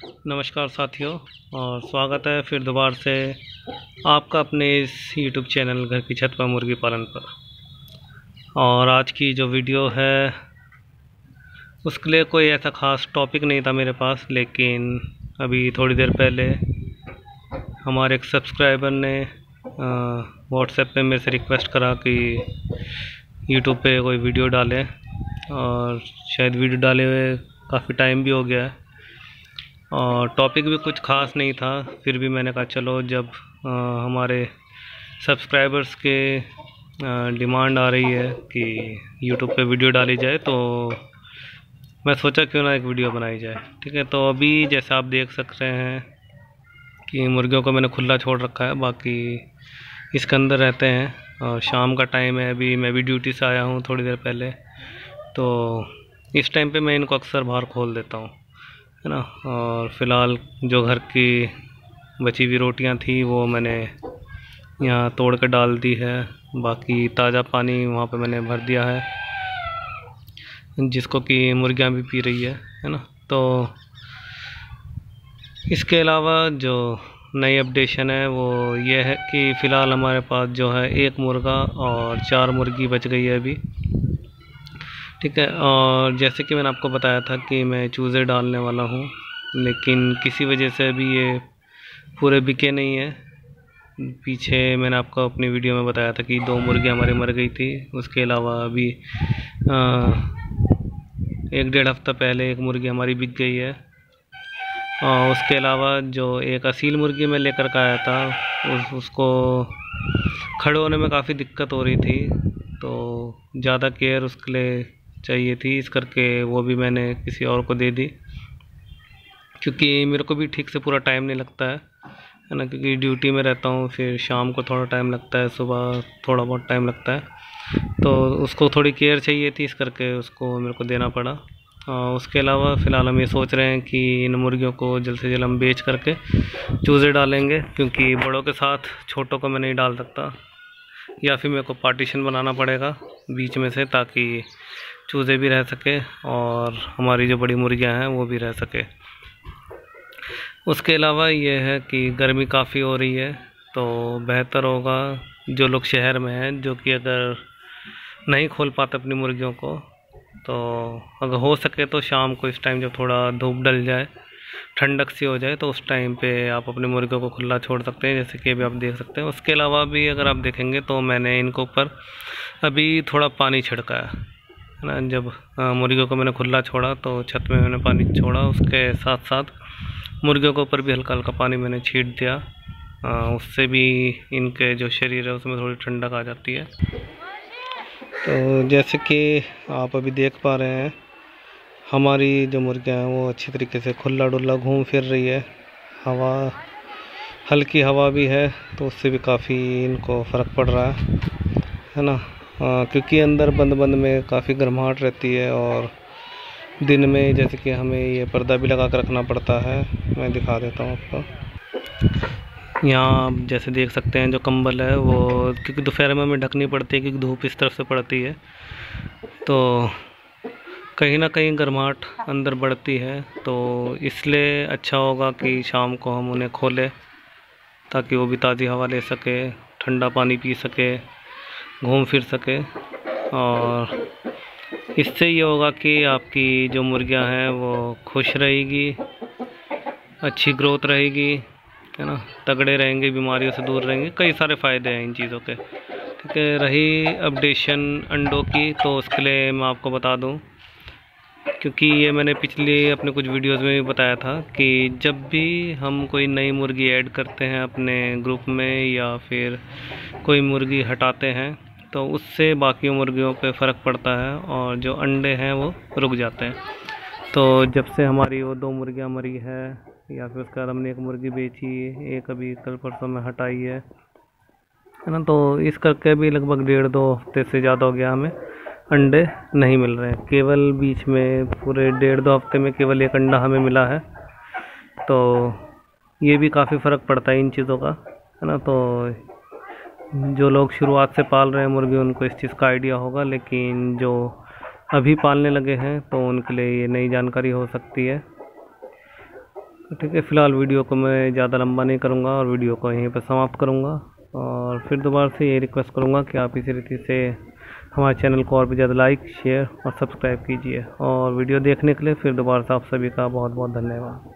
नमस्कार साथियों, और स्वागत है फिर दोबारा से आपका अपने इस YouTube चैनल घर की छत पर मुर्गी पालन पर। और आज की जो वीडियो है उसके लिए कोई ऐसा ख़ास टॉपिक नहीं था मेरे पास, लेकिन अभी थोड़ी देर पहले हमारे एक सब्सक्राइबर ने व्हाट्सएप पे मेरे से रिक्वेस्ट करा कि YouTube पे कोई वीडियो डालें, और शायद वीडियो डाले हुए काफ़ी टाइम भी हो गया है और टॉपिक भी कुछ ख़ास नहीं था। फिर भी मैंने कहा चलो, जब हमारे सब्सक्राइबर्स के डिमांड आ रही है कि यूट्यूब पे वीडियो डाली जाए, तो मैं सोचा क्यों ना एक वीडियो बनाई जाए। ठीक है, तो अभी जैसे आप देख सक रहे हैं कि मुर्गियों को मैंने खुला छोड़ रखा है, बाकी इसके अंदर रहते हैं। और शाम का टाइम है, अभी मैं भी ड्यूटी से आया हूँ थोड़ी देर पहले, तो इस टाइम पे मैं इनको अक्सर बाहर खोल देता हूँ, है ना। और फ़िलहाल जो घर की बची हुई रोटियां थी वो मैंने यहाँ तोड़ के डाल दी है। बाकी ताज़ा पानी वहाँ पे मैंने भर दिया है, जिसको कि मुर्गियाँ भी पी रही है ना। तो इसके अलावा जो नई अपडेशन है वो ये है कि फ़िलहाल हमारे पास जो है एक मुर्गा और 4 मुर्गी बच गई है अभी। ठीक है, और जैसे कि मैंने आपको बताया था कि मैं चूज़े डालने वाला हूँ, लेकिन किसी वजह से अभी ये पूरे बिके नहीं है। पीछे मैंने आपको अपनी वीडियो में बताया था कि 2 मुर्गी हमारी मर गई थी। उसके अलावा अभी 1-1.5 हफ्ता पहले एक मुर्गी हमारी बिक गई है। और उसके अलावा जो एक असील मुर्गी मैं लेकर के आया था, उसको खड़े होने में काफ़ी दिक्कत हो रही थी, तो ज़्यादा केयर उसके लिए चाहिए थी, इस करके वो भी मैंने किसी और को दे दी, क्योंकि मेरे को भी ठीक से पूरा टाइम नहीं लगता है ना, क्योंकि ड्यूटी में रहता हूँ। फिर शाम को थोड़ा टाइम लगता है, सुबह थोड़ा बहुत टाइम लगता है, तो उसको थोड़ी केयर चाहिए थी, इस करके उसको मेरे को देना पड़ा। उसके अलावा फ़िलहाल हम ये सोच रहे हैं कि इन मुर्गियों को जल्द से जल्द हम बेच करके चूज़े डालेंगे, क्योंकि बड़ों के साथ छोटों को मैं नहीं डाल सकता, या फिर मेरे को पार्टीशन बनाना पड़ेगा बीच में से, ताकि चूज़े भी रह सके और हमारी जो बड़ी मुर्गियां हैं वो भी रह सके। उसके अलावा ये है कि गर्मी काफ़ी हो रही है, तो बेहतर होगा जो लोग शहर में हैं, जो कि अगर नहीं खोल पाते अपनी मुर्गियों को, तो अगर हो सके तो शाम को इस टाइम जब थोड़ा धूप डल जाए, ठंडक सी हो जाए, तो उस टाइम पे आप अपनी मुर्गियों को खुला छोड़ सकते हैं, जैसे कि अभी आप देख सकते हैं। उसके अलावा भी अगर आप देखेंगे तो मैंने इनके ऊपर अभी थोड़ा पानी छिड़का है ना। जब मुर्गियों को मैंने खुला छोड़ा तो छत में मैंने पानी छोड़ा, उसके साथ साथ मुर्गियों के ऊपर भी हल्का हल्का पानी मैंने छीट दिया। उससे भी इनके जो शरीर है उसमें थोड़ी ठंडक आ जाती है। तो जैसे कि आप अभी देख पा रहे हैं, हमारी जो मुर्गियाँ हैं वो अच्छी तरीके से खुला डुल्ला घूम फिर रही है। हवा, हल्की हवा भी है, तो उससे भी काफ़ी इनको फ़र्क पड़ रहा है ना। क्योंकि अंदर बंद बंद में काफ़ी गर्माहट रहती है, और दिन में जैसे कि हमें ये पर्दा भी लगा कर रखना पड़ता है। मैं दिखा देता हूँ आपको। यहाँ आप जैसे देख सकते हैं जो कंबल है वो, क्योंकि दोपहर में हमें ढकनी पड़ती है, क्योंकि धूप इस तरफ से पड़ती है, तो कहीं ना कहीं गर्माहट अंदर बढ़ती है। तो इसलिए अच्छा होगा कि शाम को हम उन्हें खोलें, ताकि वो भी ताज़ी हवा ले सके, ठंडा पानी पी सके, घूम फिर सके। और इससे ये होगा कि आपकी जो मुर्गियां हैं वो खुश रहेगी, अच्छी ग्रोथ रहेगी, है ना, तगड़े रहेंगे, बीमारियों से दूर रहेंगे। कई सारे फ़ायदे हैं इन चीज़ों के। ठीक है, रही अपडेशन अंडों की, तो उसके लिए मैं आपको बता दूं, क्योंकि ये मैंने पिछली अपने कुछ वीडियोस में भी बताया था कि जब भी हम कोई नई मुर्गी ऐड करते हैं अपने ग्रुप में, या फिर कोई मुर्गी हटाते हैं, तो उससे बाकी मुर्गियों पे फ़र्क पड़ता है और जो अंडे हैं वो रुक जाते हैं। तो जब से हमारी वो 2 मुर्गियाँ मरी है, या फिर उसके बाद हमने एक मुर्गी बेची, एक अभी कल परसों में हटाई है ना, तो इस करके भी लगभग 1.5-2 हफ्ते से ज़्यादा हो गया हमें अंडे नहीं मिल रहे हैं। केवल बीच में पूरे 1.5-2 हफ्ते में केवल एक अंडा हमें मिला है, तो ये भी काफ़ी फ़र्क पड़ता है इन चीज़ों का, है ना। तो जो लोग शुरुआत से पाल रहे हैं मुर्गी, उनको इस चीज़ का आइडिया होगा, लेकिन जो अभी पालने लगे हैं तो उनके लिए ये नई जानकारी हो सकती है। ठीक है, फ़िलहाल वीडियो को मैं ज़्यादा लंबा नहीं करूँगा और वीडियो को यहीं पर समाप्त करूँगा। और फिर दोबारा से ये रिक्वेस्ट करूँगा कि आप इसी रीति से हमारे चैनल को और भी ज़्यादा लाइक, शेयर और सब्सक्राइब कीजिए। और वीडियो देखने के लिए फिर दोबारा से आप सभी का बहुत बहुत धन्यवाद।